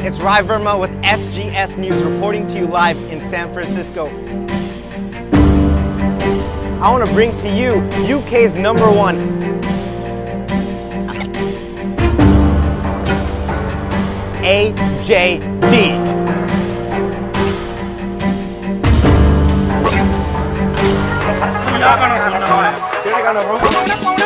It's Rai Verma with SGS News reporting to you live in San Francisco. I want to bring to you UK's #1 AJD. Tiene ganas, bro.